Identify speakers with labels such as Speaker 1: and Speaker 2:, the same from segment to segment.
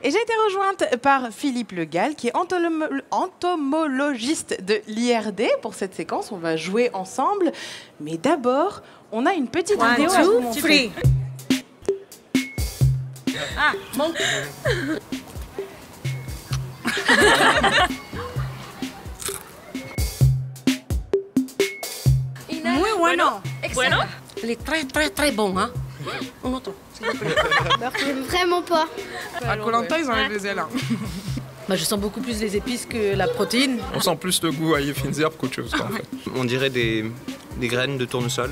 Speaker 1: Et j'ai été rejointe par Philippe Le Gall, qui est entomologiste de l'IRD. Pour cette séquence, on va jouer ensemble. Mais d'abord, on a une petite vidéo à vous montrer.
Speaker 2: Ah, bon.
Speaker 3: Muy bueno.
Speaker 2: Bueno.
Speaker 3: Il est très très très bon, hein. Un autre, s'il vous plaît.
Speaker 4: J'aime vraiment pas.
Speaker 5: À Koh-Lanta, ils enlèvent les ailes. Hein.
Speaker 3: Bah, je sens beaucoup plus les épices que la protéine.
Speaker 6: On sent plus le goût à fines herbes qu'autre chose, en fait.
Speaker 7: On dirait des graines de tournesol.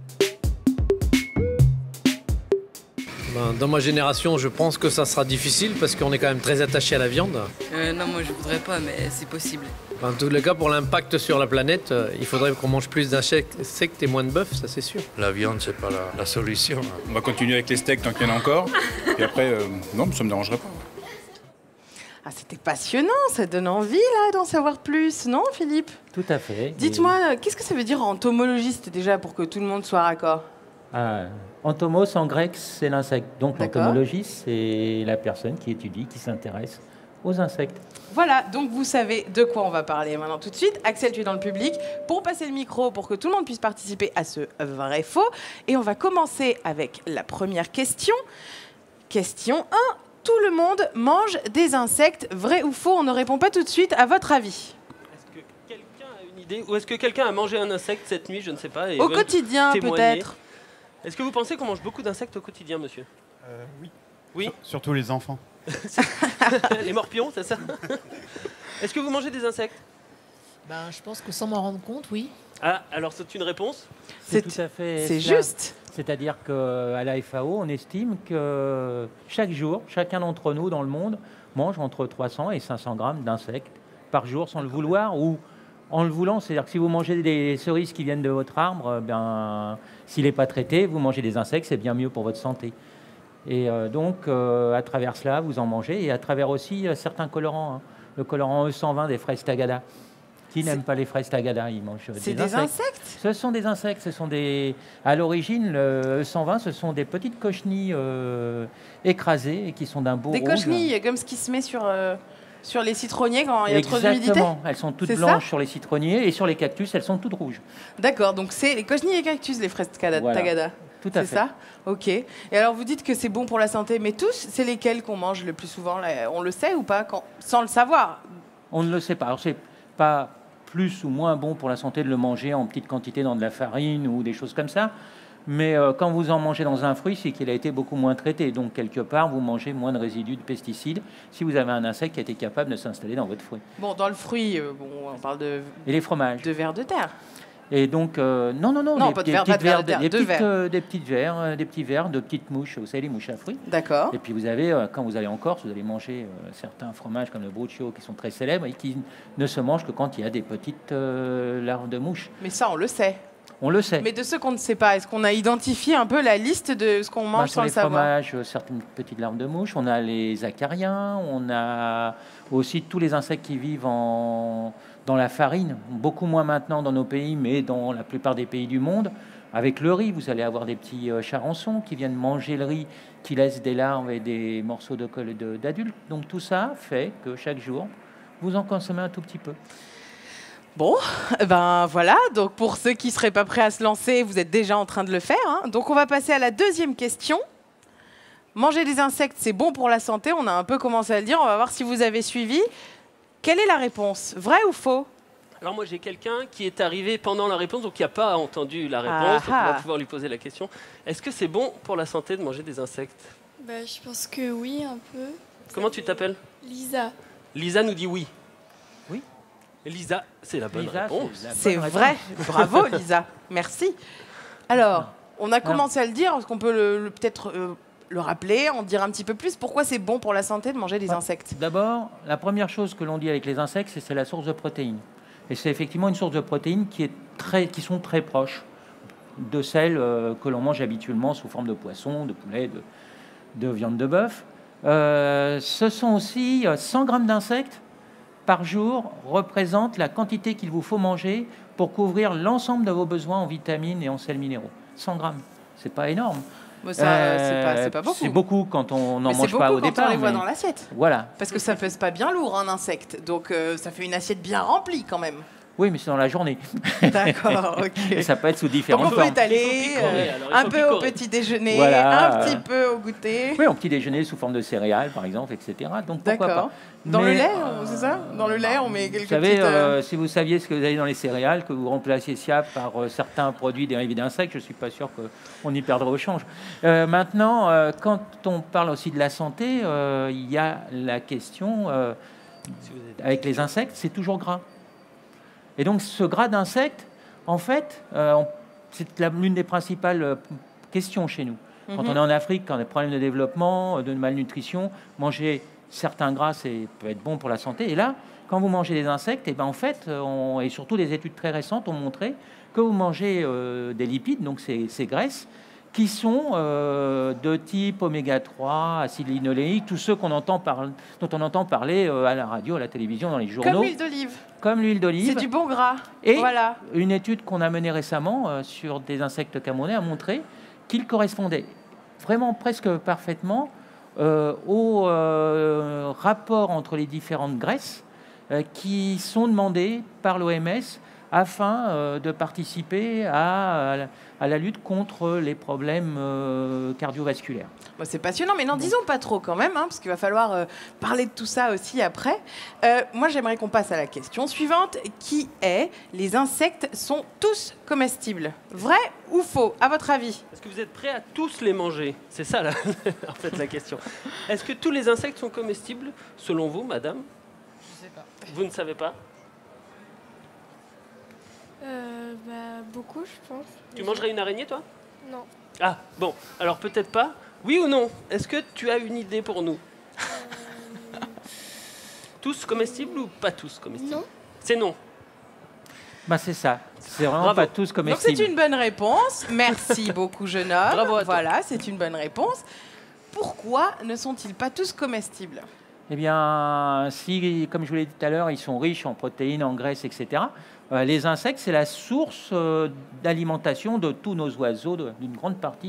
Speaker 8: Dans ma génération, je pense que ça sera difficile parce qu'on est quand même très attaché à la viande.
Speaker 9: Non, moi je voudrais pas, mais c'est possible.
Speaker 8: En tous les cas, pour l'impact sur la planète, il faudrait qu'on mange plus d'insectes et moins de bœuf, ça c'est sûr.
Speaker 10: La viande, c'est pas la solution.
Speaker 11: On va continuer avec les steaks tant qu'il y en a encore. Et après, non, ça me dérangerait pas.
Speaker 1: Ah, c'était passionnant, ça donne envie là d'en savoir plus, non Philippe?
Speaker 12: Tout à fait.
Speaker 1: Dites-moi, qu'est-ce que ça veut dire entomologiste déjà pour que tout le monde soit raccord?
Speaker 12: Entomos en grec, c'est l'insecte. Donc
Speaker 1: D'accord.
Speaker 12: l'entomologiste, c'est la personne qui étudie, qui s'intéresse aux insectes.
Speaker 1: Voilà, donc vous savez de quoi on va parler maintenant tout de suite. Axel, tu es dans le public pour passer le micro pour que tout le monde puisse participer à ce vrai-faux. Et on va commencer avec la première question. Question 1. Tout le monde mange des insectes, vrai ou faux? On ne répond pas tout de suite. À votre avis?
Speaker 13: Est-ce que quelqu'un a une idée? Ou est-ce que quelqu'un a mangé un insecte cette nuit? Je ne sais pas.
Speaker 1: Au quotidien, peut-être.
Speaker 13: Est-ce que vous pensez qu'on mange beaucoup d'insectes au quotidien, monsieur?
Speaker 11: Oui.
Speaker 13: Oui.
Speaker 11: Surtout les enfants.
Speaker 13: Les morpions, c'est ça? Est-ce que vous mangez des insectes?
Speaker 2: Je pense que sans m'en rendre compte, oui.
Speaker 13: Ah, alors c'est une réponse?
Speaker 12: C'est tout à fait.
Speaker 1: C'est juste.
Speaker 12: C'est-à-dire qu'à la FAO, on estime que chaque jour, chacun d'entre nous dans le monde mange entre 300 et 500 grammes d'insectes par jour sans le vouloir ou en le voulant. C'est-à-dire que si vous mangez des cerises qui viennent de votre arbre, s'il n'est pas traité, vous mangez des insectes, c'est bien mieux pour votre santé. Et donc, à travers cela, vous en mangez et à travers aussi certains colorants. Hein. Le colorant E120 des fraises Tagada. Qui n'aime pas les fraises Tagada? Ils mangent des insectes. Ce sont des insectes. Ce sont des. À l'origine, le E120, ce sont des petites cochenilles écrasées et qui sont d'un beau rouge.
Speaker 1: Des cochenilles, comme ce qui se met sur les citronniers quand il y a trop d'humidité?
Speaker 12: Exactement. Elles sont toutes blanches sur les citronniers et sur les cactus, elles sont toutes rouges.
Speaker 1: D'accord. Donc c'est les cochenilles et cactus, les fraises Tagada.
Speaker 12: Voilà. Tout à fait.
Speaker 1: C'est ça? Ok. Et alors vous dites que c'est bon pour la santé, mais tous, c'est lesquels qu'on mange le plus souvent là? On le sait ou pas sans le savoir?
Speaker 12: On ne le sait pas. Alors c'est pas plus ou moins bon pour la santé de le manger en petite quantité dans de la farine ou des choses comme ça. Mais quand vous en mangez dans un fruit, c'est qu'il a été beaucoup moins traité. Donc, quelque part, vous mangez moins de résidus de pesticides si vous avez un insecte qui a été capable de s'installer dans votre fruit.
Speaker 1: Bon, dans le fruit, on parle de...
Speaker 12: Et les fromages.
Speaker 1: De vers de terre.
Speaker 12: Et donc, non,
Speaker 1: pas de vers de terre,
Speaker 12: des petits vers, de petites mouches, vous savez, les mouches à fruits.
Speaker 1: D'accord.
Speaker 12: Et puis vous avez, quand vous allez en Corse, vous allez manger certains fromages comme le bruccio qui sont très célèbres et qui ne se mangent que quand il y a des petites larves de mouches.
Speaker 1: Mais ça, on le sait.
Speaker 12: On le sait.
Speaker 1: Mais de ceux qu'on ne sait pas, est-ce qu'on a identifié un peu la liste de ce qu'on mange sans le savoir?
Speaker 12: Sur les fromages, certaines petites larves de mouches, on a les acariens, on a aussi tous les insectes qui vivent dans la farine, beaucoup moins maintenant dans nos pays, mais dans la plupart des pays du monde. Avec le riz, vous allez avoir des petits charançons qui viennent manger le riz, qui laissent des larves et des morceaux de colle d'adultes. Donc tout ça fait que chaque jour, vous en consommez un tout petit peu.
Speaker 1: Bon, voilà. Donc pour ceux qui ne seraient pas prêts à se lancer, vous êtes déjà en train de le faire. Hein. Donc on va passer à la deuxième question. Manger des insectes, c'est bon pour la santé. On a un peu commencé à le dire. On va voir si vous avez suivi. Quelle est la réponse? Vrai ou faux?
Speaker 13: Alors moi j'ai quelqu'un qui est arrivé pendant la réponse, donc qui n'a pas entendu la réponse. Donc on va pouvoir lui poser la question. Est-ce que c'est bon pour la santé de manger des insectes?
Speaker 4: Je pense que oui, un peu.
Speaker 13: Comment tu t'appelles?
Speaker 4: Lisa.
Speaker 13: Lisa nous dit oui.
Speaker 12: Oui.
Speaker 13: Lisa, c'est la bonne réponse.
Speaker 1: C'est vrai. Bravo Lisa. Merci. Alors, on a commencé à le dire. Est-ce qu'on peut peut-être le rappeler, en dire un petit peu plus? Pourquoi c'est bon pour la santé de manger des insectes?
Speaker 12: D'abord, la première chose que l'on dit avec les insectes, c'est la source de protéines. Et c'est effectivement une source de protéines qui sont très proches de celles que l'on mange habituellement sous forme de poisson, de poulet, de viande de bœuf. Ce sont aussi 100 grammes d'insectes par jour représentent la quantité qu'il vous faut manger pour couvrir l'ensemble de vos besoins en vitamines et en sels minéraux. 100 grammes, c'est pas énorme.
Speaker 1: Mais ça, c'est pas beaucoup.
Speaker 12: C'est beaucoup quand on n'en
Speaker 1: Mais
Speaker 12: mange pas au départ.
Speaker 1: quand on les voit dans l'assiette.
Speaker 12: Voilà.
Speaker 1: Parce que ça pèse pas bien lourd, un insecte. Donc ça fait une assiette bien remplie quand même.
Speaker 12: Oui, mais c'est dans la journée.
Speaker 1: D'accord, ok.
Speaker 12: Et ça peut être sous différentes
Speaker 1: Donc on peut
Speaker 12: formes.
Speaker 1: étaler un peu au petit déjeuner,
Speaker 12: Voilà.
Speaker 1: un petit peu au goûter.
Speaker 12: Oui, au petit déjeuner sous forme de céréales, par exemple, etc. Donc pourquoi
Speaker 1: D'accord.
Speaker 12: pas.
Speaker 1: Dans
Speaker 12: Mais,
Speaker 1: le lait, c'est ça? Dans le lait, on met quelques
Speaker 12: vous savez,
Speaker 1: petites...
Speaker 12: si vous saviez ce que vous avez dans les céréales, que vous remplaciez ça par certains produits dérivés d'insectes, je ne suis pas sûr qu'on y perdrait au change. Maintenant, quand on parle aussi de la santé, il y a la question, avec les insectes, c'est toujours gras. Et donc ce gras d'insectes, en fait, c'est l'une des principales questions chez nous. Quand on est en Afrique, quand on a des problèmes de développement, de malnutrition, manger certains gras, peut être bon pour la santé. Et là, quand vous mangez des insectes, et ben en fait, et surtout des études très récentes ont montré que vous mangez des lipides, donc ces graisses, qui sont de type oméga 3, acide linoléique, tous ceux dont on entend parler à la radio, à la télévision, dans les journaux.
Speaker 1: Comme l'huile d'olive.
Speaker 12: Comme l'huile d'olive.
Speaker 1: C'est du bon gras.
Speaker 12: Et
Speaker 1: voilà.
Speaker 12: Une étude qu'on a menée récemment sur des insectes camerounais a montré qu'ils correspondaient vraiment presque parfaitement au rapport entre les différentes graisses qui sont demandées par l'OMS afin de participer à la lutte contre les problèmes cardiovasculaires.
Speaker 1: Bon, c'est passionnant, mais n'en disons pas trop quand même, parce qu'il va falloir parler de tout ça aussi après. Moi, j'aimerais qu'on passe à la question suivante, qui est: les insectes sont tous comestibles? Vrai ou faux, à votre avis?
Speaker 13: Est-ce que vous êtes prêts à tous les manger? C'est ça, là, en fait, la question. Est-ce que tous les insectes sont comestibles, selon vous, madame?
Speaker 2: Je sais pas.
Speaker 13: Vous ne savez pas?
Speaker 4: Beaucoup, je pense.
Speaker 13: Tu mangerais une araignée, toi?
Speaker 4: Non.
Speaker 13: Ah, bon, alors peut-être pas. Oui ou non? Est-ce que tu as une idée pour nous? Tous comestibles ou pas tous comestibles?
Speaker 4: Non.
Speaker 13: C'est non.
Speaker 12: Ben c'est ça. C'est vraiment
Speaker 13: Bravo.
Speaker 12: pas tous comestibles.
Speaker 1: Donc c'est une bonne réponse. Merci beaucoup, jeune homme.
Speaker 13: Bravo à toi.
Speaker 1: Voilà, c'est une bonne réponse. Pourquoi ne sont-ils pas tous comestibles?
Speaker 12: Eh bien, si, comme je vous l'ai dit tout à l'heure, ils sont riches en protéines, en graisses, etc., les insectes, c'est la source d'alimentation de tous nos oiseaux, d'une grande partie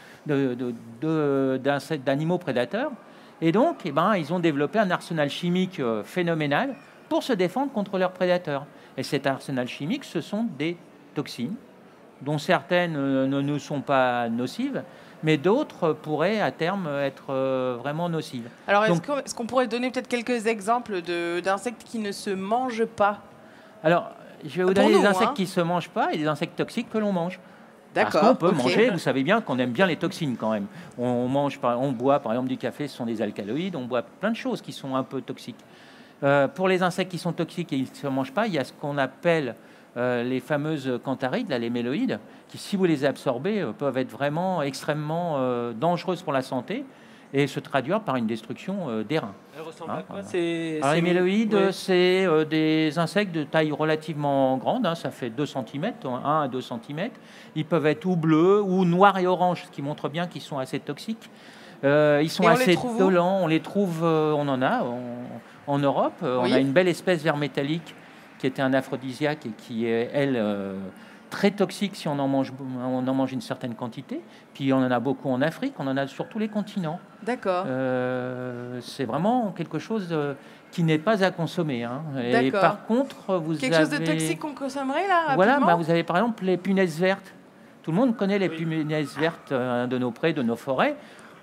Speaker 12: d'animaux prédateurs. Et donc, eh ben, ils ont développé un arsenal chimique phénoménal pour se défendre contre leurs prédateurs. Et cet arsenal chimique, ce sont des toxines, dont certaines ne nous sont pas nocives, mais d'autres pourraient à terme être vraiment nocives.
Speaker 1: Alors, est-ce qu'on pourrait donner peut-être quelques exemples d'insectes qui ne se mangent pas?
Speaker 12: Alors, je vais vous donner des insectes qui ne se mangent pas et des insectes toxiques que l'on mange.
Speaker 1: D'accord.
Speaker 12: Parce qu'on peut manger, vous savez bien qu'on aime bien les toxines quand même. On boit par exemple du café, ce sont des alcaloïdes, on boit plein de choses qui sont un peu toxiques. Pour les insectes qui sont toxiques et ils ne se mangent pas, il y a ce qu'on appelle les fameuses cantharides, les méloïdes, qui, si vous les absorbez, peuvent être vraiment extrêmement dangereuses pour la santé et se traduire par une destruction des reins.
Speaker 13: Elle ressemble à quoi?
Speaker 12: Alors, les méloïdes, c'est des insectes de taille relativement grande, ça fait 2 cm, 1 à 2 cm. Ils peuvent être ou bleus ou noirs et orange, ce qui montre bien qu'ils sont assez toxiques. Ils sont assez dolents, on les trouve, on en a en Europe. Oui. On a une belle espèce vert métallique qui était un aphrodisiaque et qui est, elle, très toxique si on en mange une certaine quantité. Puis on en a beaucoup en Afrique, on en a sur tous les continents.
Speaker 1: D'accord.
Speaker 12: C'est vraiment quelque chose qui n'est pas à consommer. Et par contre,
Speaker 1: quelque chose de toxique qu'on consommerait là rapidement.
Speaker 12: Voilà, vous avez par exemple les punaises vertes. Tout le monde connaît les punaises vertes de nos prés, de nos forêts.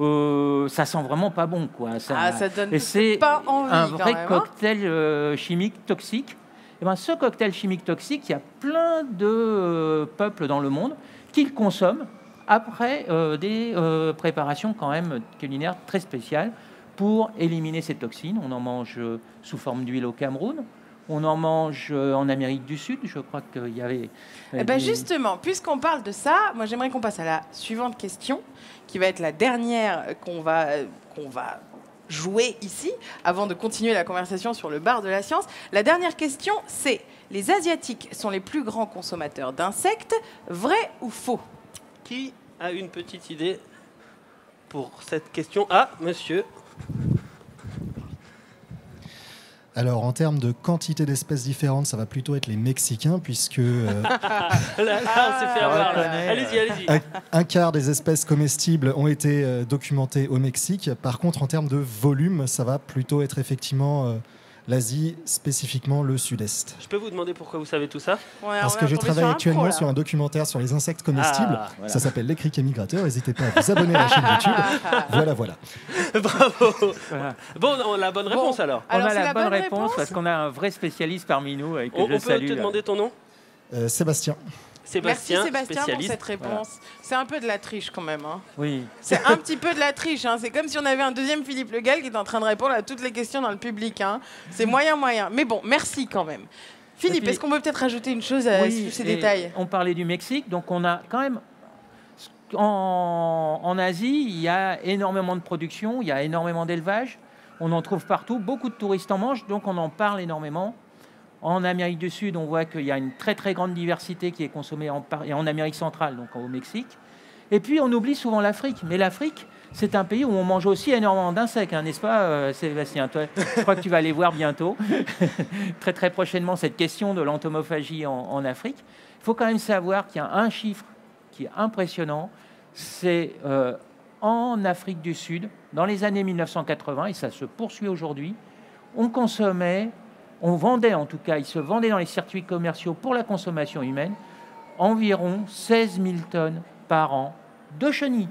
Speaker 12: Ça sent vraiment pas bon, quoi.
Speaker 1: Ça donne
Speaker 12: et c'est
Speaker 1: pas envie,
Speaker 12: un vrai
Speaker 1: même,
Speaker 12: cocktail chimique toxique. Et ben, ce cocktail chimique toxique, il y a plein de peuples dans le monde qui le consomment après des préparations quand même culinaires très spéciales pour éliminer ces toxines. On en mange sous forme d'huile au Cameroun. On en mange en Amérique du Sud. Je crois qu'il y avait...
Speaker 1: Justement, puisqu'on parle de ça, moi j'aimerais qu'on passe à la suivante question, qui va être la dernière qu'on va jouer ici, avant de continuer la conversation sur le bar de la science. La dernière question, c'est: les Asiatiques sont les plus grands consommateurs d'insectes, vrai ou faux?
Speaker 13: Qui a une petite idée pour cette question? Ah, monsieur.
Speaker 14: Alors, en termes de quantité d'espèces différentes, ça va plutôt être les Mexicains, puisque
Speaker 13: Là, on s'est fait avoir. Allez-y.
Speaker 14: un quart des espèces comestibles ont été documentées au Mexique. Par contre, en termes de volume, ça va plutôt être effectivement l'Asie, spécifiquement le Sud-Est.
Speaker 13: Je peux vous demander pourquoi vous savez tout ça?
Speaker 14: Parce que je travaille actuellement sur un documentaire sur les insectes comestibles. Voilà. Ça s'appelle Les Criquets Migrateurs. N'hésitez pas à vous abonner à la chaîne YouTube. Voilà.
Speaker 13: Bravo. Bon, on a la bonne réponse alors.
Speaker 12: On a la bonne réponse parce qu'on a un vrai spécialiste parmi nous. Et que
Speaker 13: on peut te demander ton nom?
Speaker 14: Sébastien.
Speaker 1: Merci Sébastien pour cette réponse. Voilà. C'est un peu de la triche quand même. Hein.
Speaker 12: Oui.
Speaker 1: C'est un petit peu de la triche. Hein. C'est comme si on avait un deuxième Philippe Le Gall qui est en train de répondre à toutes les questions dans le public. Hein. C'est moyen. Mais bon, merci quand même. Philippe, est-ce qu'on peut peut-être rajouter une chose à ces détails?
Speaker 12: On parlait du Mexique, donc on a quand même... En Asie, il y a énormément de production, il y a énormément d'élevage. On en trouve partout. Beaucoup de touristes en mangent, donc on en parle énormément. En Amérique du Sud, on voit qu'il y a une très très grande diversité qui est consommée en Amérique centrale, donc au Mexique. Et puis on oublie souvent l'Afrique. Mais l'Afrique, c'est un pays où on mange aussi énormément d'insectes, hein, n'est-ce pas Sébastien? Toi, je crois que tu vas aller voir bientôt, très très prochainement, cette question de l'entomophagie en Afrique. Il faut quand même savoir qu'il y a un chiffre qui est impressionnant. C'est en Afrique du Sud, dans les années 1980, et ça se poursuit aujourd'hui, on vendait en tout cas, il se vendait dans les circuits commerciaux pour la consommation humaine environ 16 000 tonnes par an de chenilles.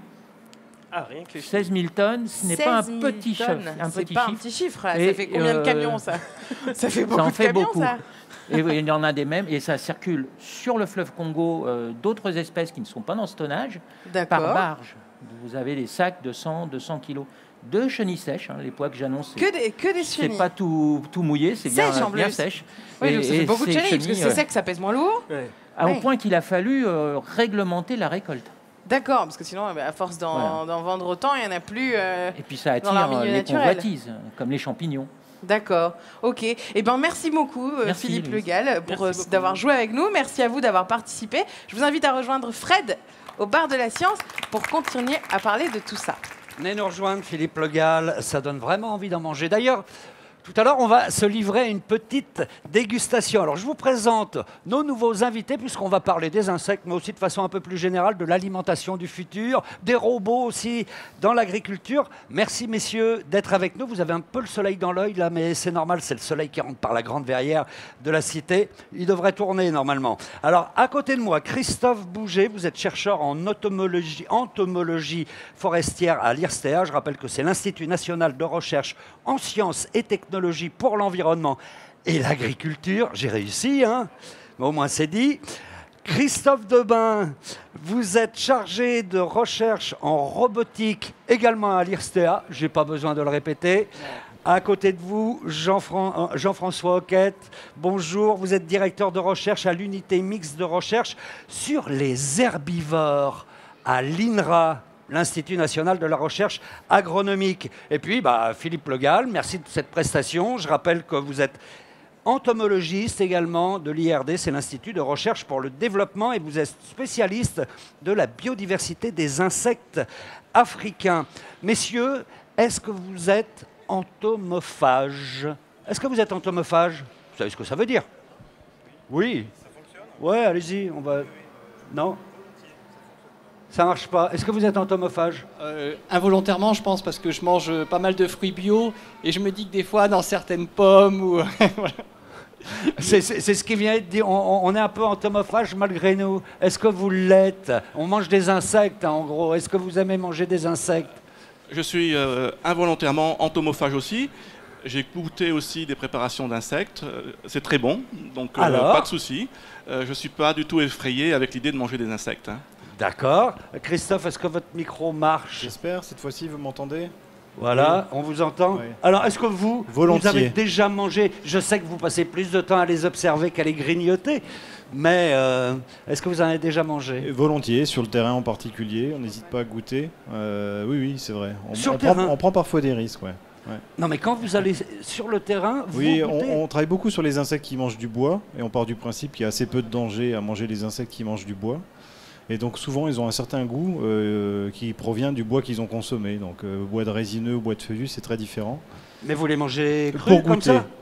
Speaker 13: Ah, rien que
Speaker 12: 16 000 tonnes, ce n'est pas un petit chiffre.
Speaker 1: Un petit chiffre. Ça fait combien de camions ça? Ça fait beaucoup de camions ça.
Speaker 12: Et il y en a des mêmes, et ça circule sur le fleuve Congo d'autres espèces qui ne sont pas dans ce tonnage, par barge. Vous avez des sacs de 100, 200 kilos de chenilles sèches, hein, les poids que j'annonce.
Speaker 1: Que des chenilles.
Speaker 12: C'est pas tout mouillé, c'est bien sèche.
Speaker 1: Oui, donc ça fait beaucoup de chenilles, parce que c'est sec, ça pèse moins lourd.
Speaker 12: Au point qu'il a fallu réglementer la récolte.
Speaker 1: D'accord, parce que sinon, à force d'en vendre autant, il n'y en a plus.
Speaker 12: Et puis ça attire les convoitises, comme les champignons.
Speaker 1: D'accord, ok. Eh ben, merci beaucoup, Philippe Le Gall, d'avoir joué avec nous. Merci à vous d'avoir participé. Je vous invite à rejoindre Fred au bar de la science pour continuer à parler de tout ça.
Speaker 10: Venez nous rejoindre, Philippe Le Gall, ça donne vraiment envie d'en manger. D'ailleurs, tout à l'heure, on va se livrer à une petite dégustation. Alors, je vous présente nos nouveaux invités, puisqu'on va parler des insectes, mais aussi de façon un peu plus générale de l'alimentation du futur, des robots aussi dans l'agriculture. Merci, messieurs, d'être avec nous. Vous avez un peu le soleil dans l'œil, là, mais c'est normal, c'est le soleil qui rentre par la grande verrière de la cité. Il devrait tourner, normalement. Alors, à côté de moi, Christophe Bouget, vous êtes chercheur en entomologie forestière à l'IRSTEA. Je rappelle que c'est l'Institut national de recherche en sciences et technologies pour l'environnement et l'agriculture. J'ai réussi, hein, mais au moins c'est dit. Christophe Debain, vous êtes chargé de recherche en robotique également à l'IRSTEA. Je n'ai pas besoin de le répéter. À côté de vous, Jean-François Hoquette. Bonjour, vous êtes directeur de recherche à l'unité mixte de recherche sur les herbivores à l'INRA, l'Institut national de la recherche agronomique. Et puis, Philippe Le Gall, merci de cette prestation. Je rappelle que vous êtes entomologiste également de l'IRD, c'est l'Institut de recherche pour le développement, et vous êtes spécialiste de la biodiversité des insectes africains. Messieurs, est-ce que vous êtes entomophage? Est-ce que vous êtes entomophage? Vous savez ce que ça veut dire? Oui. Ça fonctionne? Ouais, allez-y, on va... Non? Ça marche pas. Est-ce que vous êtes entomophage?
Speaker 15: Involontairement, je pense, parce que je mange pas mal de fruits bio et je me dis que des fois, dans certaines pommes ou... voilà.
Speaker 10: C'est ce qui vient de dire. On est un peu entomophage malgré nous. Est-ce que vous l'êtes? On mange des insectes, hein, en gros. Est-ce que vous aimez manger des insectes?
Speaker 16: Je suis involontairement entomophage aussi. J'ai goûté aussi des préparations d'insectes. C'est très bon, donc pas de souci. Je ne suis pas du tout effrayé avec l'idée de manger des insectes. Hein.
Speaker 10: D'accord. Christophe, est-ce que votre micro marche?
Speaker 17: J'espère. Cette fois-ci, vous m'entendez?
Speaker 10: Voilà, on vous entend. Oui. Alors, est-ce que vous avez déjà mangé? Je sais que vous passez plus de temps à les observer qu'à les grignoter, mais est-ce que vous en avez déjà mangé?
Speaker 17: Volontiers, sur le terrain en particulier. On n'hésite pas à goûter. Oui, c'est vrai. On prend parfois des risques, ouais.
Speaker 10: Non, mais quand vous allez sur le terrain, vous
Speaker 17: goûtez. On travaille beaucoup sur les insectes qui mangent du bois, et on part du principe qu'il y a assez peu de danger à manger les insectes qui mangent du bois. Et donc souvent, ils ont un certain goût qui provient du bois qu'ils ont consommé. Donc bois de résineux ou bois de feuillu, c'est très différent.
Speaker 10: Mais vous les mangez crus comme ça?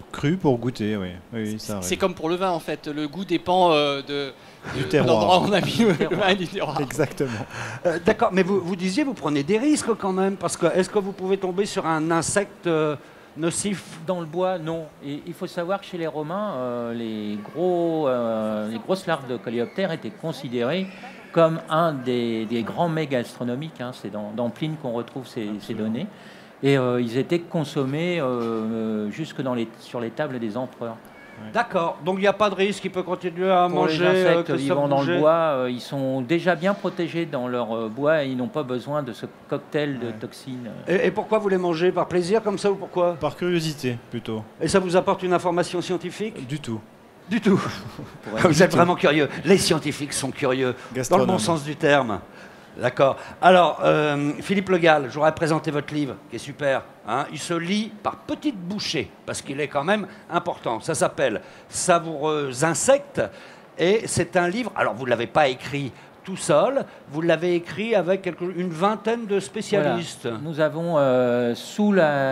Speaker 17: Cru pour goûter, oui. Oui, ça arrive.
Speaker 15: C'est comme pour le vin en fait, le goût dépend
Speaker 17: du terroir.
Speaker 15: l'endroit où on a mis le vin et du terroir.
Speaker 17: Exactement.
Speaker 10: D'accord, mais vous disiez, vous prenez des risques quand même, parce que est-ce que vous pouvez tomber sur un insecte nocif?
Speaker 12: Dans le bois, non. Et il faut savoir que chez les Romains, les grosses larves de coléoptères étaient considérées comme un des grands mets gastronomiques. Hein. C'est dans Pline qu'on retrouve ces données. Et ils étaient consommés jusque sur les tables des empereurs.
Speaker 10: D'accord, donc il n'y a pas de risque, il peut continuer à
Speaker 12: Pour
Speaker 10: manger.
Speaker 12: les insectes vivant dans le bois, ils sont déjà bien protégés dans leur bois et ils n'ont pas besoin de ce cocktail de toxines.
Speaker 10: Et pourquoi vous les mangez? Par plaisir comme ça ou pourquoi?
Speaker 17: Par curiosité, plutôt.
Speaker 10: Et ça vous apporte une information scientifique?
Speaker 17: Du tout.
Speaker 10: Du tout. Vous êtes vraiment curieux. Les scientifiques sont curieux, dans le bon sens du terme. D'accord. Alors, Philippe Le Gall, je voudrais présenter votre livre, qui est super. Hein. Il se lit par petites bouchées, parce qu'il est quand même important. Ça s'appelle Savoureux insectes, et c'est un livre... Alors, vous ne l'avez pas écrit tout seul, vous l'avez écrit avec une vingtaine de spécialistes.
Speaker 12: Voilà. Nous avons, sous la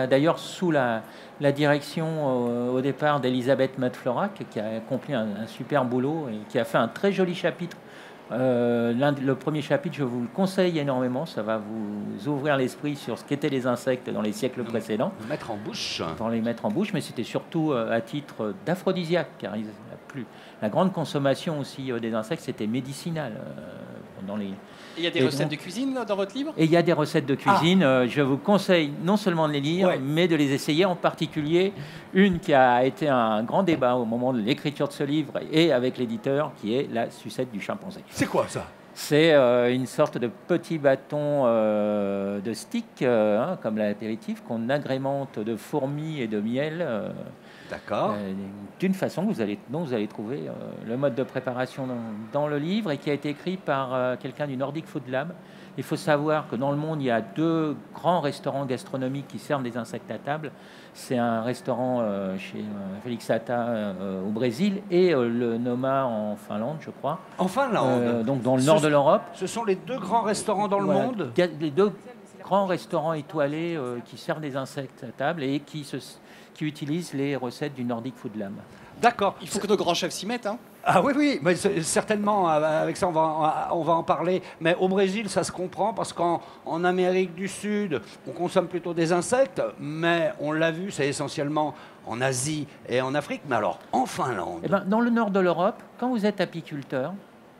Speaker 12: direction au départ d'Elisabeth Matt-Florac, qui a accompli un super boulot et qui a fait un très joli chapitre. Le premier chapitre, je vous le conseille énormément, ça va vous ouvrir l'esprit sur ce qu'étaient les insectes dans les siècles précédents.
Speaker 10: Les mettre en bouche.
Speaker 12: Pour les mettre en bouche, mais c'était surtout à titre d'aphrodisiaque, car la grande consommation aussi des insectes, c'était médicinal.
Speaker 15: Il y a des recettes de cuisine dans votre livre?
Speaker 12: Et il y a des recettes de cuisine. Je vous conseille non seulement de les lire, mais de les essayer, en particulier une qui a été un grand débat au moment de l'écriture de ce livre et avec l'éditeur, qui est la sucette du chimpanzé.
Speaker 10: C'est quoi ça?
Speaker 12: C'est une sorte de petit bâton de stick, comme l'apéritif, qu'on agrémente de fourmis et de miel.
Speaker 10: D'accord.
Speaker 12: D'une façon dont vous allez trouver le mode de préparation dans le livre, et qui a été écrit par quelqu'un du Nordic Food Lab. Il faut savoir que dans le monde, il y a 2 grands restaurants gastronomiques qui servent des insectes à table. C'est un restaurant chez Félix Atta au Brésil et le Noma en Finlande, je crois.
Speaker 10: En Finlande.
Speaker 12: Donc dans le nord de l'Europe.
Speaker 10: Ce sont les 2 grands restaurants dans le monde.
Speaker 12: Les 2 grands restaurants étoilés qui servent des insectes à table et qui utilisent les recettes du Nordic Food Lab.
Speaker 10: D'accord.
Speaker 15: Il faut que nos grands chefs s'y mettent. Hein.
Speaker 10: Ah oui, mais certainement, avec ça, on va en parler. Mais au Brésil, ça se comprend, parce qu'en Amérique du Sud, on consomme plutôt des insectes, mais on l'a vu, c'est essentiellement en Asie et en Afrique. Mais alors, en Finlande?
Speaker 12: Dans le nord de l'Europe, quand vous êtes apiculteur,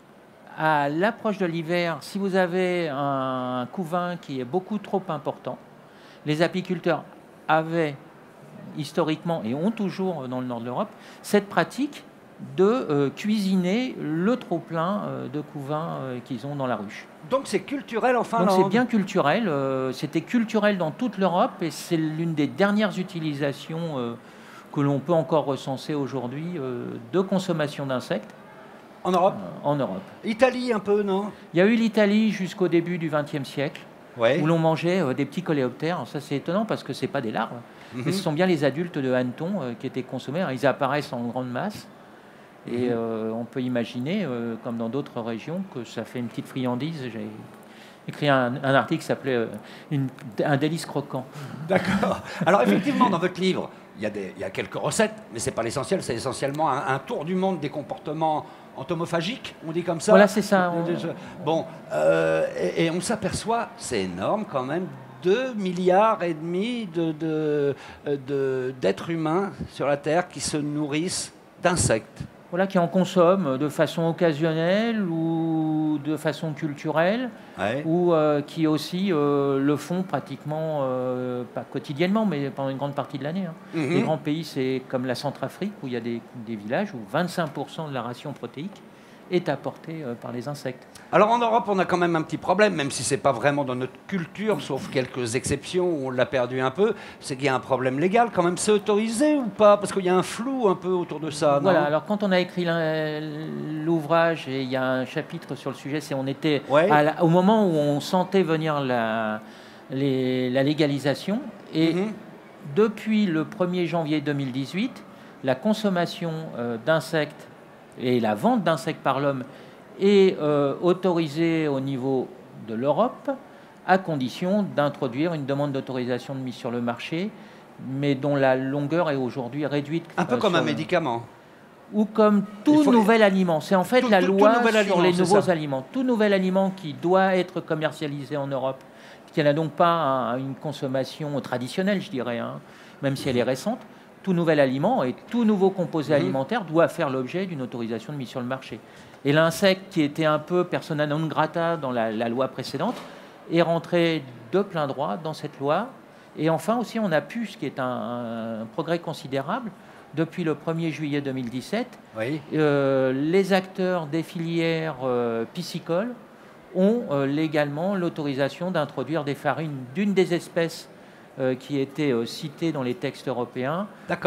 Speaker 12: à l'approche de l'hiver, si vous avez un couvain qui est beaucoup trop important, les apiculteurs avaient historiquement, et ont toujours dans le nord de l'Europe, cette pratique de cuisiner le trop-plein de couvains qu'ils ont dans la ruche.
Speaker 10: Donc c'est culturel en Finlande?
Speaker 12: Donc c'est bien culturel, c'était culturel dans toute l'Europe, et c'est l'une des dernières utilisations que l'on peut encore recenser aujourd'hui de consommation d'insectes.
Speaker 10: En Europe?
Speaker 12: En Europe.
Speaker 10: Italie un peu, non?
Speaker 12: Il y a eu l'Italie jusqu'au début du XXe siècle, où l'on mangeait des petits coléoptères. Ça, c'est étonnant parce que ce n'est pas des larves, mais ce sont bien les adultes de hannetons qui étaient consommés. Alors, ils apparaissent en grande masse, et on peut imaginer, comme dans d'autres régions, que ça fait une petite friandise. J'ai écrit un article qui s'appelait un délice croquant.
Speaker 10: D'accord. Alors effectivement, dans votre livre, il y a quelques recettes, mais ce n'est pas l'essentiel, c'est essentiellement un tour du monde des comportements entomophagiques, on dit comme ça.
Speaker 12: Voilà, c'est ça.
Speaker 10: Bon, et on s'aperçoit, c'est énorme quand même, 2,5 milliards d'êtres humains sur la Terre qui se nourrissent d'insectes.
Speaker 12: Voilà, qui en consomment de façon occasionnelle ou de façon culturelle, ou qui aussi le font pratiquement, pas quotidiennement, mais pendant une grande partie de l'année. Les grands pays, c'est comme la Centrafrique, où il y a des villages où 25% de la ration protéique est apportée par les insectes.
Speaker 10: Alors en Europe, on a quand même un petit problème, même si ce n'est pas vraiment dans notre culture, sauf quelques exceptions où on l'a perdu un peu, c'est qu'il y a un problème légal quand même. C'est autorisé ou pas? Parce qu'il y a un flou un peu autour de ça.
Speaker 12: Voilà,
Speaker 10: non?
Speaker 12: alors quand on a écrit l'ouvrage, et il y a un chapitre sur le sujet, on était au moment où on sentait venir la légalisation, et depuis le 1er janvier 2018, la consommation d'insectes et la vente d'insectes par l'homme est autorisée au niveau de l'Europe, à condition d'introduire une demande d'autorisation de mise sur le marché mais dont la longueur est aujourd'hui réduite.
Speaker 10: Un peu comme un
Speaker 12: sur le-
Speaker 10: médicament.
Speaker 12: Ou comme tout nouvel aliment. C'est en fait la
Speaker 10: tout
Speaker 12: loi
Speaker 10: nouvel
Speaker 12: sur
Speaker 10: aliment,
Speaker 12: les
Speaker 10: c'est
Speaker 12: nouveaux
Speaker 10: ça.
Speaker 12: aliments. Tout nouvel aliment qui doit être commercialisé en Europe, qui n'a donc pas une consommation traditionnelle, je dirais, hein, même si elle est récente, tout nouvel aliment et tout nouveau composé alimentaire doit faire l'objet d'une autorisation de mise sur le marché. Et l'insecte, qui était un peu persona non grata dans la loi précédente, est rentré de plein droit dans cette loi. Et enfin aussi, on a pu, ce qui est un progrès considérable, depuis le 1er juillet 2017, les acteurs des filières piscicoles ont légalement l'autorisation d'introduire des farines d'une des espèces qui étaient citées dans les textes européens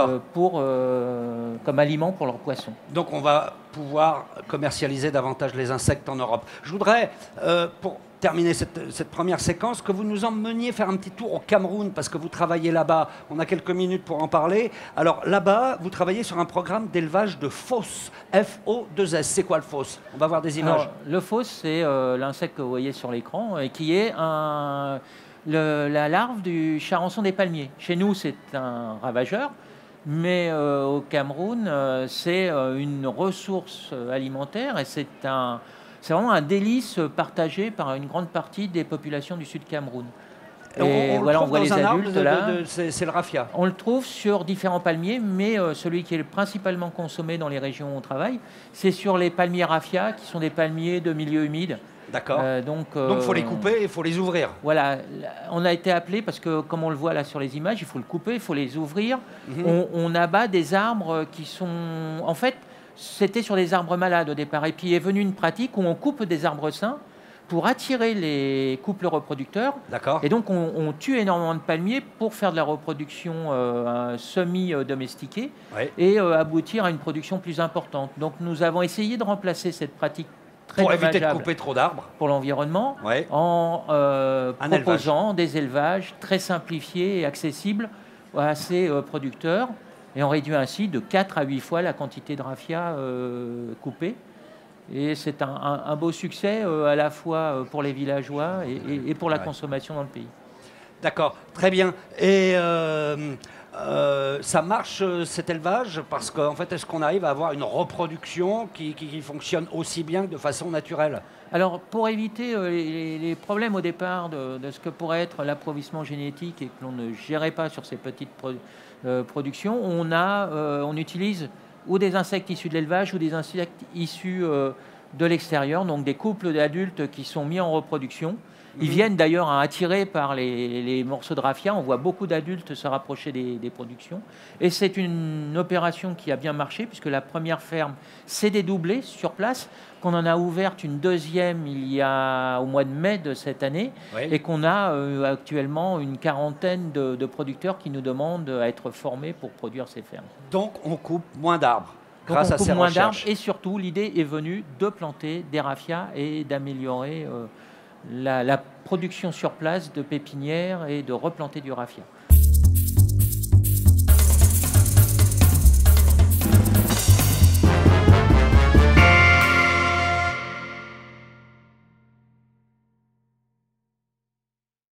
Speaker 12: comme aliment pour leurs poissons.
Speaker 10: Donc on va pouvoir commercialiser davantage les insectes en Europe. Je voudrais, pour terminer cette première séquence, que vous nous emmeniez faire un petit tour au Cameroun, parce que vous travaillez là-bas. On a quelques minutes pour en parler. Alors là-bas, vous travaillez sur un programme d'élevage de fausse, F-O-2-S. C'est quoi le fausse? On va voir des images.
Speaker 12: Alors, le fausse, c'est l'insecte que vous voyez sur l'écran, et qui est la larve du charançon des palmiers. Chez nous, c'est un ravageur, mais au Cameroun, c'est une ressource alimentaire, et c'est vraiment un délice partagé par une grande partie des populations du sud Cameroun.
Speaker 10: Et on
Speaker 12: voit les adultes là.
Speaker 10: C'est le raffia.
Speaker 12: On le trouve sur différents palmiers, mais celui qui est principalement consommé dans les régions où on travaille, c'est sur les palmiers raffia, qui sont des palmiers de milieu humide.
Speaker 10: D'accord. Donc il faut les couper et il faut les ouvrir.
Speaker 12: Voilà, on a été appelé parce que, comme on le voit là sur les images, il faut le couper, il faut les ouvrir. On abat des arbres qui sont... En fait, c'était sur des arbres malades au départ. Et puis est venue une pratique où on coupe des arbres sains pour attirer les couples reproducteurs.
Speaker 10: D'accord.
Speaker 12: Et donc on tue énormément de palmiers pour faire de la reproduction semi-domestiquée et aboutir à une production plus importante. Donc nous avons essayé de remplacer cette pratique très
Speaker 10: pour éviter de
Speaker 12: dommageable
Speaker 10: couper trop d'arbres
Speaker 12: pour l'environnement en proposant des élevages très simplifiés et accessibles à ces producteurs. Et on réduit ainsi de 4 à 8 fois la quantité de raffia coupée. Et c'est un beau succès à la fois pour les villageois et pour la consommation dans le pays.
Speaker 10: D'accord, très bien. Et ça marche cet élevage parce qu'en fait, est-ce qu'on arrive à avoir une reproduction qui fonctionne aussi bien que de façon naturelle?
Speaker 12: Alors, pour éviter les problèmes au départ de ce que pourrait être l'appauvrissement génétique et que l'on ne gérait pas sur ces petites productions, on utilise ou des insectes issus de l'élevage ou des insectes issus de l'extérieur, donc des couples d'adultes qui sont mis en reproduction. Ils viennent d'ailleurs attirés par les morceaux de raffia. On voit beaucoup d'adultes se rapprocher des productions. Et c'est une opération qui a bien marché, puisque la première ferme s'est dédoublée sur place, qu'on en a ouverte une deuxième au mois de mai de cette année, et qu'on a actuellement une quarantaine de producteurs qui nous demandent à être formés pour produire ces fermes.
Speaker 10: Donc on coupe moins d'arbres grâce à ces recherches.
Speaker 12: Et surtout, l'idée est venue de planter des raffias et d'améliorer la production sur place de pépinières et de replanter du raffia.